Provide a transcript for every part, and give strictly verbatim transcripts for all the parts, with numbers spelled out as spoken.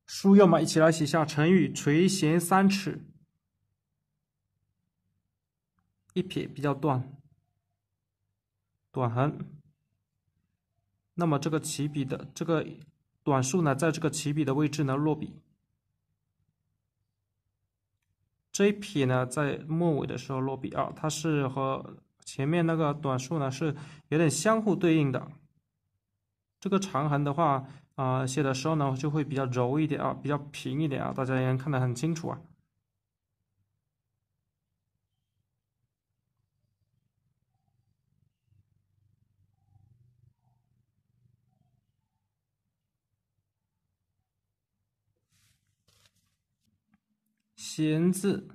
书友们一起来写下成语垂涎三尺。一撇比较断，短横。那么这个起笔的这个短竖呢，在这个起笔的位置呢落笔。这一撇呢，在末尾的时候落笔啊，它是和前面那个短竖呢是有点相互对应的。这个长横的话啊、呃，写的时候呢就会比较柔一点啊，比较平一点啊，大家也能看得很清楚啊。闲字，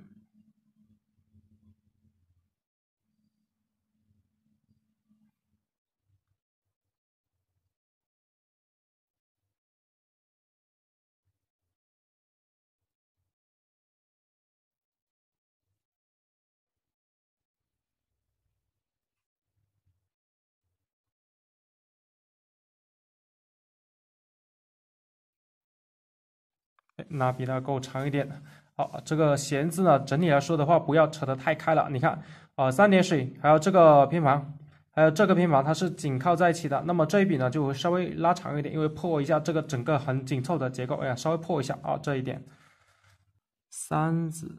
拿比它够长一点。好，这个闲字呢，整体来说的话，不要扯得太开了。你看，啊、呃，三点水，还有这个偏旁，还有这个偏旁，它是紧靠在一起的。那么这一笔呢，就会稍微拉长一点，因为破一下这个整个很紧凑的结构，哎呀，稍微破一下啊，这一点。三字，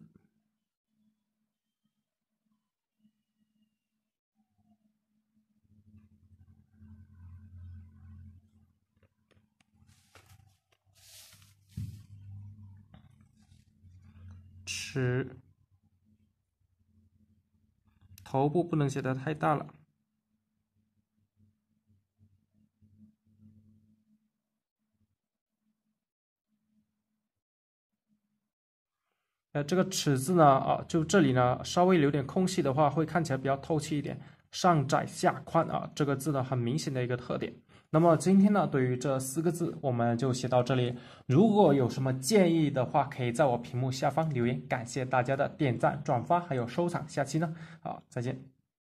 尺，头部不能写的太大了。呃，这个尺字呢，啊，就这里呢，稍微留点空隙的话，会看起来比较透气一点。上窄下宽啊，这个字呢，很明显的一个特点。那么今天呢，对于这四个字，我们就写到这里。如果有什么建议的话，可以在我屏幕下方留言。感谢大家的点赞、转发还有收藏。下期呢，好，再见。